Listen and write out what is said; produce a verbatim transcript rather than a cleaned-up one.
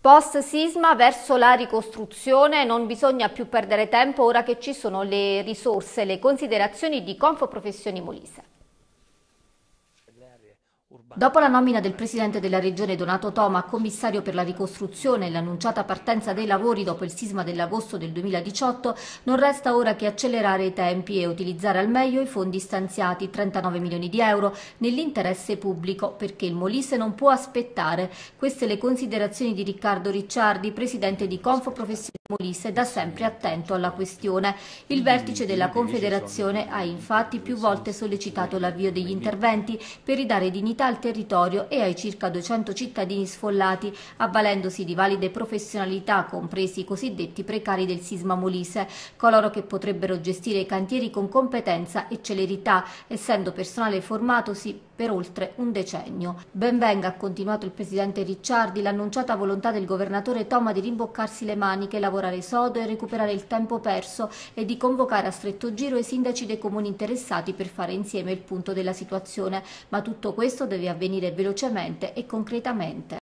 Post sisma verso la ricostruzione, non bisogna più perdere tempo ora che ci sono le risorse. Le considerazioni di Confprofessioni Molise. Dopo la nomina del presidente della regione Donato Toma commissario per la ricostruzione e l'annunciata partenza dei lavori dopo il sisma dell'agosto del duemiladiciotto, non resta ora che accelerare i tempi e utilizzare al meglio i fondi stanziati, trentanove milioni di euro, nell'interesse pubblico, perché il Molise non può aspettare. Queste le considerazioni di Riccardo Ricciardi, presidente di Confprofessioni Molise, da sempre attento alla questione. Il vertice della Confederazione ha infatti più volte sollecitato l'avvio degli interventi per ridare dignità al territorio e ai circa duecento cittadini sfollati, avvalendosi di valide professionalità, compresi i cosiddetti precari del sisma Molise, coloro che potrebbero gestire i cantieri con competenza e celerità, essendo personale formatosi per oltre un decennio. Ben venga, ha continuato il presidente Ricciardi, l'annunciata volontà del governatore Toma di rimboccarsi le maniche, lavorare sodo e recuperare il tempo perso e di convocare a stretto giro i sindaci dei comuni interessati per fare insieme il punto della situazione, ma tutto questo deve avvenire velocemente e concretamente.